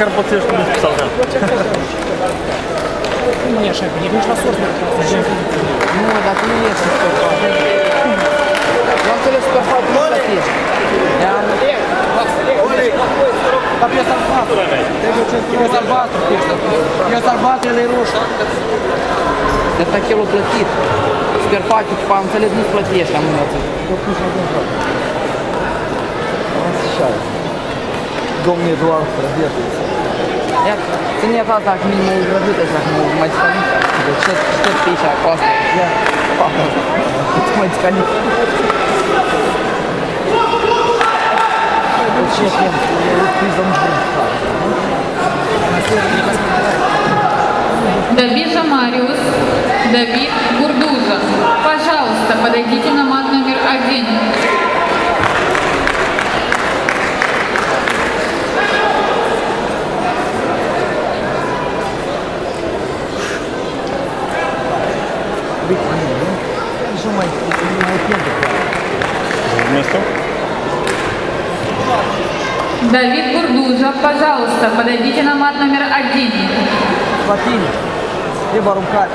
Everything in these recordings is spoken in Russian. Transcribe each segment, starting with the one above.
măcar poți să ieși cu discu salgan. Nu e așa bine, nici la sos nu nu, dacă nu ești super față. Eu am înțeles super față, nu plătești. Dar piesa albastru. Piesa albastru, piesa albastru, el e roșu. De asta chelul plătit. Super față, am înțeles, nu-ți plătești, am învățat. Așa e. Domnul Eduard Străvietul. Iată, ține asta dacă mi mă grădută și dacă mă mai scanit. Deci tot pe aici, cu asta. Ia, fac asta. Îți mai scanit. Ce timp? Eu prизом ждать. Давижа Мариус, Давид Гурдуза. Пожалуйста, подойдите на мат номер 1. Вместо? Давид Гурдуза, пожалуйста, подойдите на мат номер 1. Платini. Trebuie aruncate.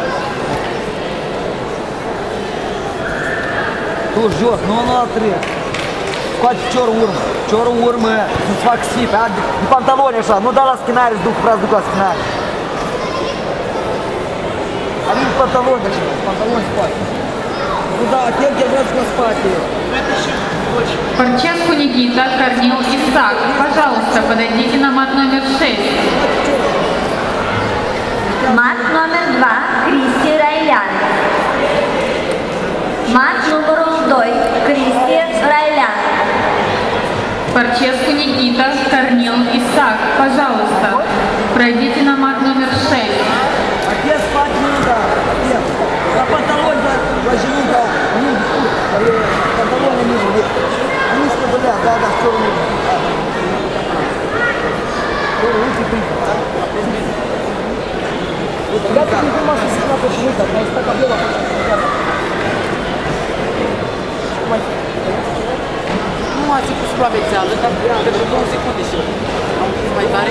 Tu jos, nu la trei. Scoate piciorul urmă. Piciorul urmă, nu-ți fac sipe. În pantaloni așa, nu da la schinare, îți duc, vreau să duc la schinare. Am în pantaloni așa, pantaloni spate. Nu da, atent, eu vreau să mă spate. Парченко Никита, Корнил Исаак. Пожалуйста, подойдите на мат номер 6. Мат номер 2, Кристи Райлян. Мат номерul 2, Кристи Райлян. Парченко Никита, Корнил Исаак. Пожалуйста, пройдите на мат номер 6. Отец спать не надо, отец. На панталон, да, жену дал. Панталоны не были. Они сказали, да, что не было. Руки прыгают. Я так не понимаю, что сюда почему так, но если так объела, Nu ați cu supravegheală, dar pentru 2 secunde și mai tare.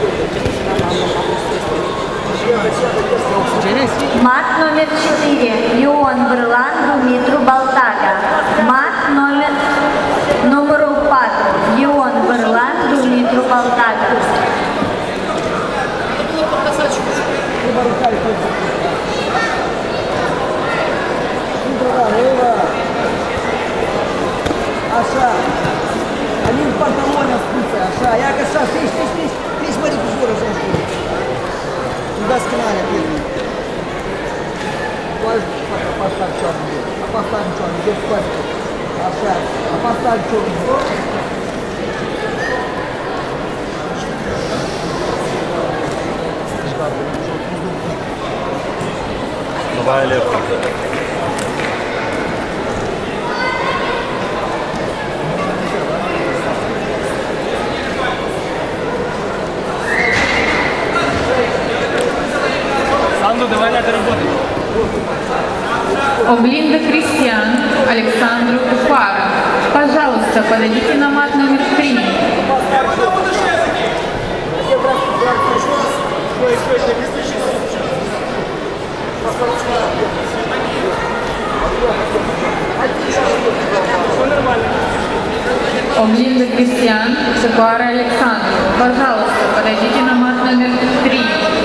Мат номер 4, Ион Брлан, Дмитру Балтага. Мат номерul 4, Ион Брлан, Дмитру Балтага. Așa. Они в панталоне спутся, așa. Ia că așa, fiți mă de piciorul așa știu. Nu dați scânarea pierdă. Apasta piciorul. Apasta piciorul, de scoate. Așa. Apasta piciorul. Давай легко. Санду, давай надо работать. Облинда Кристиан, Александру Куфара. Пожалуйста, подойдите на мат номер 3. Облинда Кристиан, Сакуара Александру. Пожалуйста, подойдите на мат номер 3.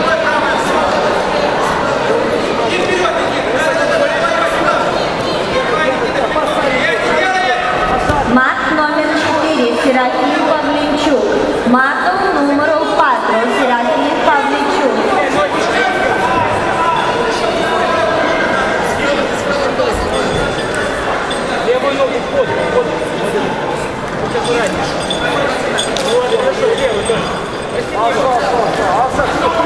Мат номер 4, Серафим Павличук. Матом номерul 4, Серафим Павличук. Левую ногу входит. Будь аккуратнее. Вот, хорошо, левую тоже.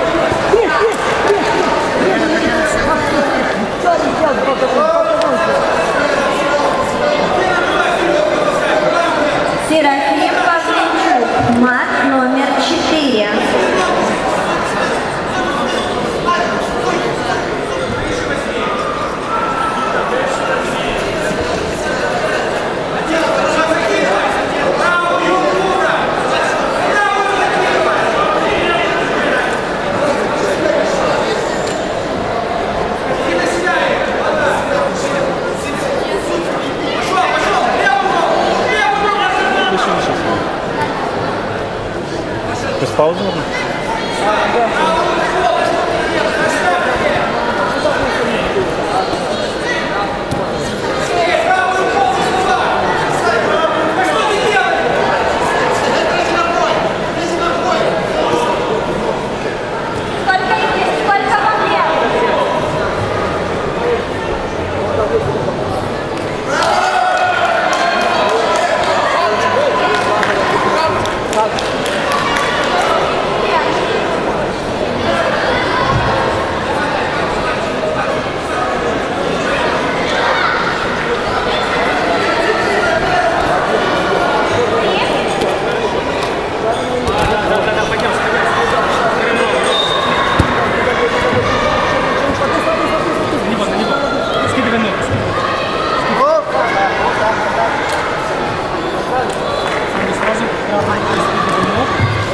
паузу можно? Сколько вам лет? Скидывай ноги. Сразу правой рукой скидывай ног.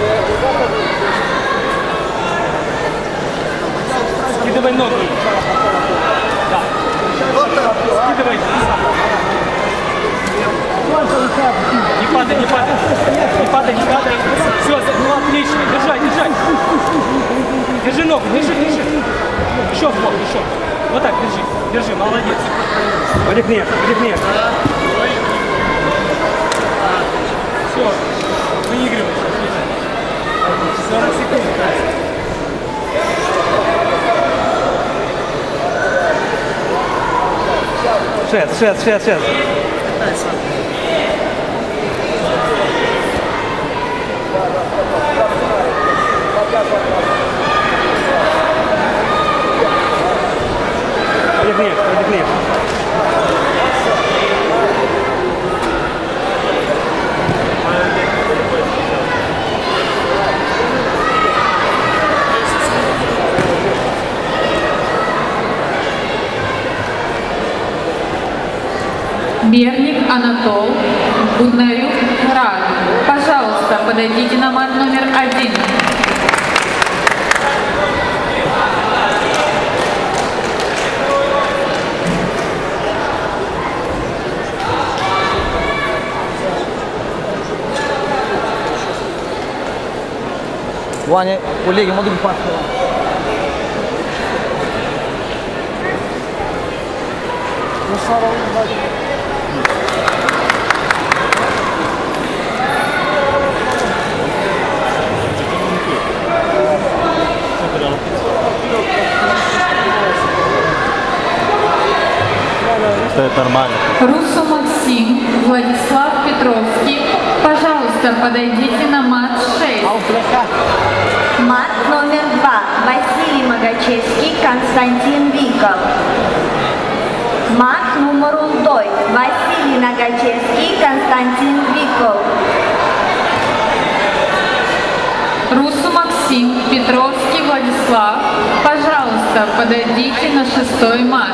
Скидывай ноги. Да. Скидывай. Не падай, не падай. Не падай, не падай. Все, ну отлично. Держай, держай. Держи ногу, держи, держи. Еще в бок, еще. Вот так, держи. Держи, молодец. Вдохни, вдохни. Все, выигрываешь. 40 секунд. Шест. Вдохни. Берник Анатол, Буднарюк Рад. Пожалуйста, подойдите на мат номер 1. Ваня, коллеги, могут паспорт. Что это нормально? Руссо Максим, Владислав Петровский. Пожалуйста, подойдите на мат 6. Мат номер 2. Василий Магачевский, Константин Виков. Мат номер 2. Василий Нагачевский, Константин Виков. Руссо Максим, Петровский Владислав. Пожалуйста, подойдите на 6 мат.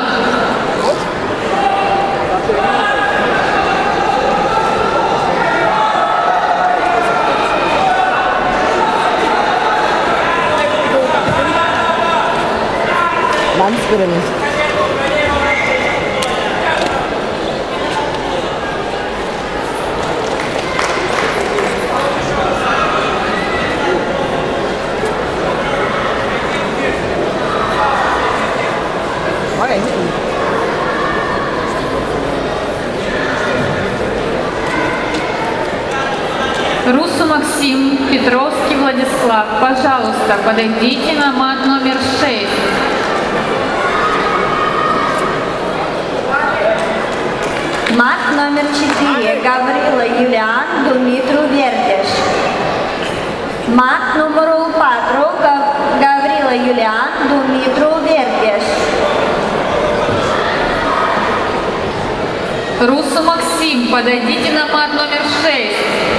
Руссо Максим, Петровский Владислав. Пожалуйста, подойдите на мат номер 6. Мат номер 4. Гаврила Юлиан, Думитру Вердеш. Мат номер 4. Гаврила Юлиан, Думитру Вердеш. Руссо Максим, подойдите на мат номер 6.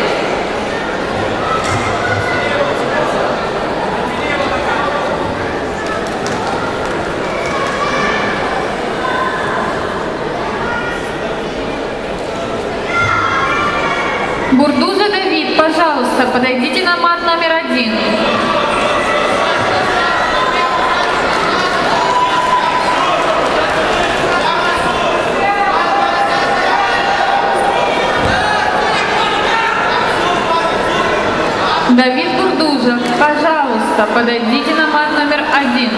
Бурдуза Давид, пожалуйста, подойдите на мат номер 1. Давид Бурдуза, Пожалуйста, подойдите на мат номер 1.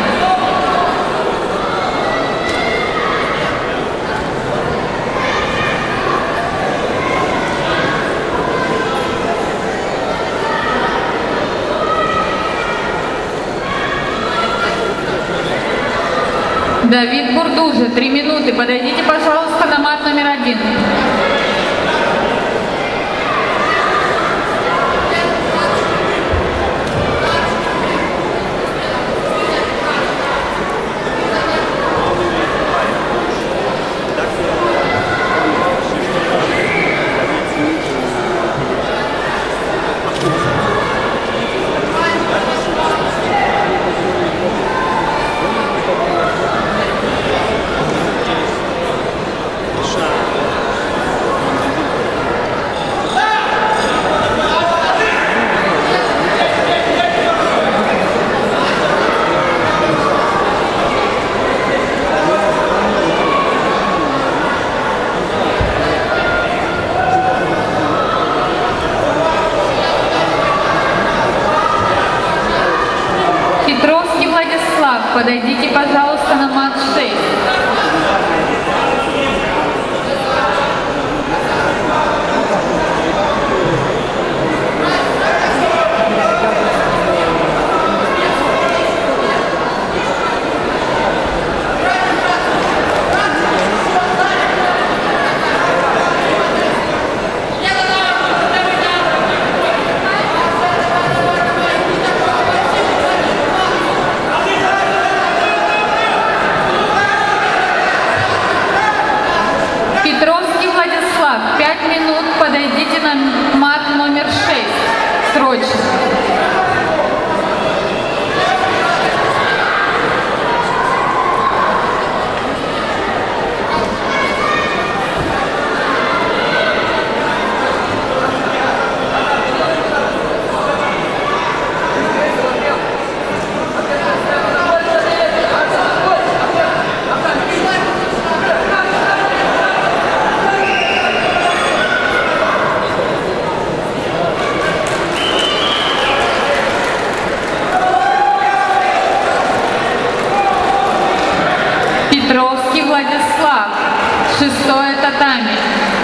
Давид Бурдужи, 3 минуты. Подойдите, пожалуйста, на мат номер 1. Петровский Владислав, подойдите, пожалуйста, на мат 6. Петровский Владислав, 5 минут, подойдите на мат номер 6. Срочно. Петровский Владислав, 6-е татами.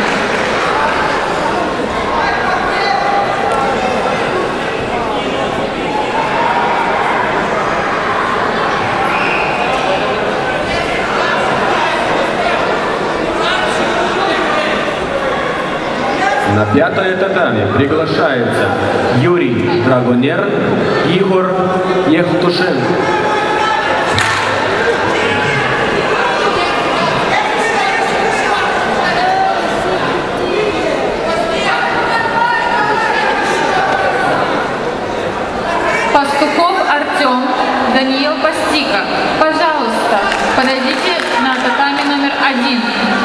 На 5-е татами приглашается Юрий Драгонер, Игорь Евтушенко. Пастухов Артем, Даниил Пастика. Пожалуйста, подойдите на татами номер 1.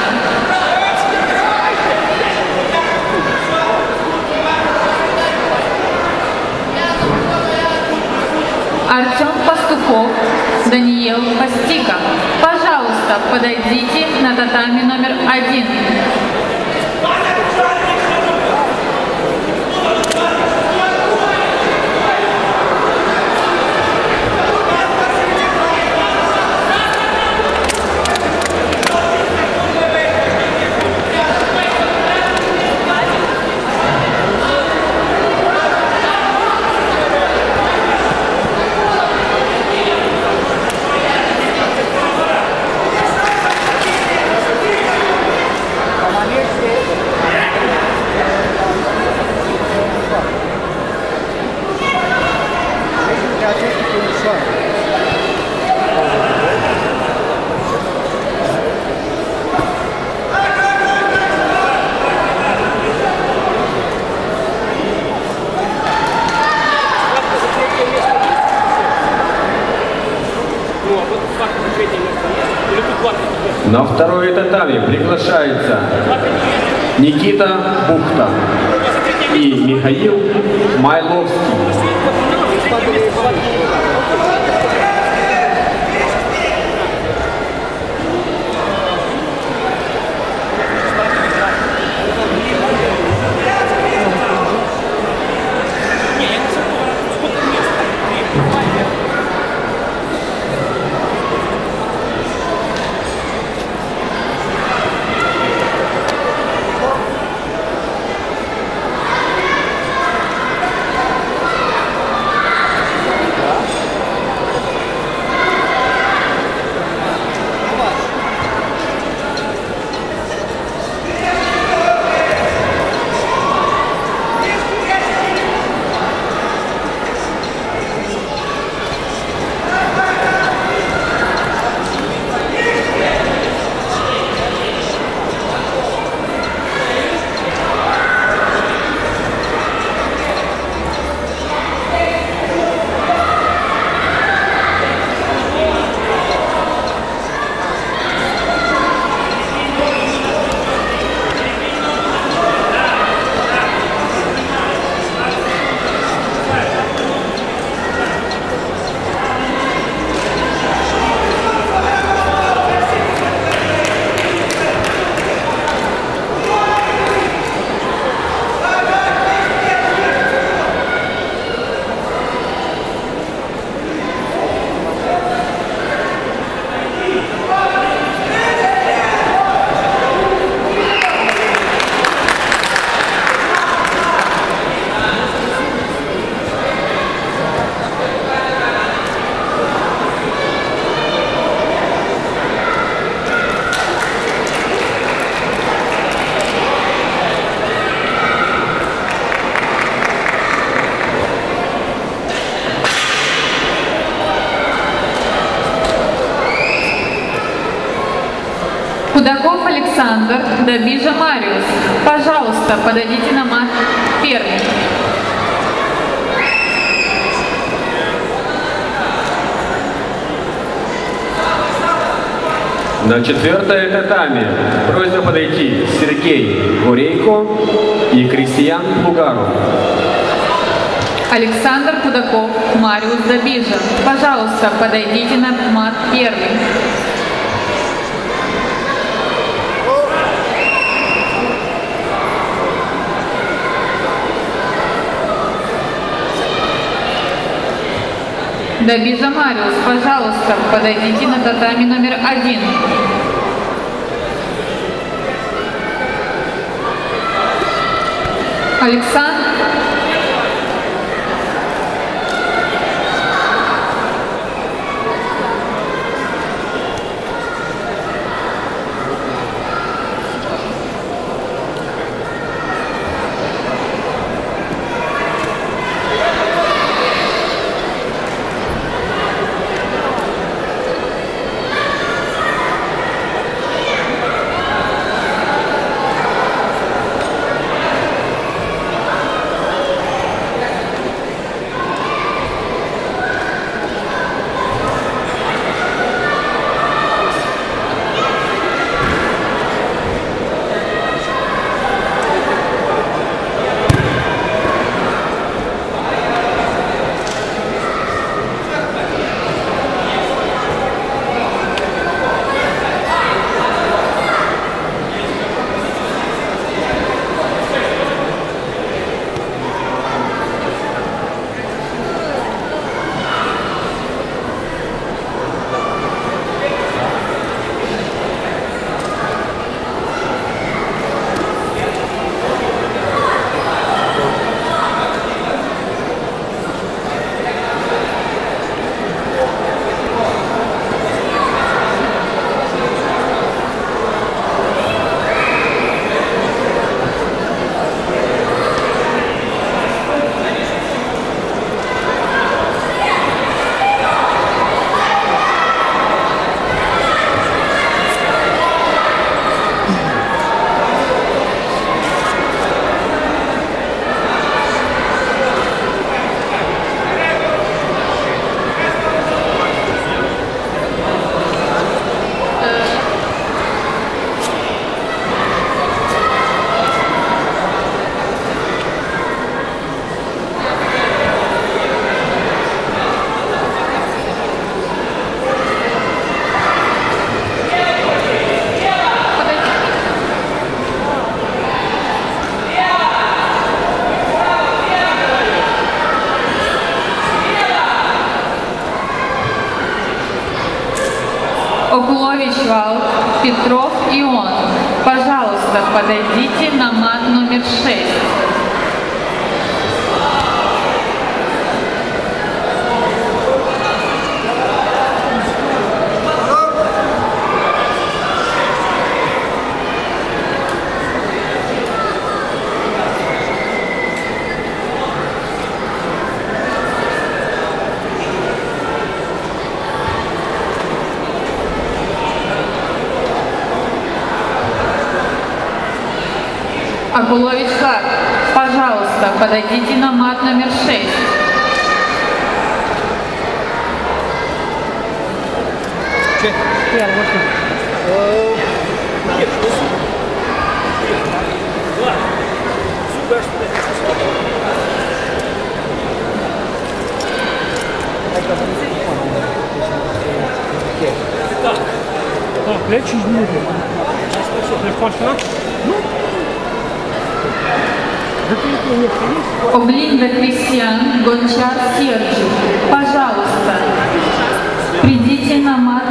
Артем Пастухов, Даниил Пастика. Пожалуйста, подойдите на татами номер 1. На 2-е татами приглашается Никита Бухта и Михаил Майловский. Худаков Александр, Добижа Мариус. Пожалуйста, подойдите на мат первый. На четвертое татами просьба подойти Сергей Горейко и Кристиан Лугаров. Александр Худаков, Мариус Добижа. Пожалуйста, подойдите на мат первый. Добижа Мариус, пожалуйста, подойдите на татами номер 1. Александр. Окулович Вал, Петров Ион. Пожалуйста, подойдите на мат номер 6. Акулович Хак, пожалуйста, подойдите на мат номер 6. Облинда Кристиан, Гончар Серджи, пожалуйста, придите на мат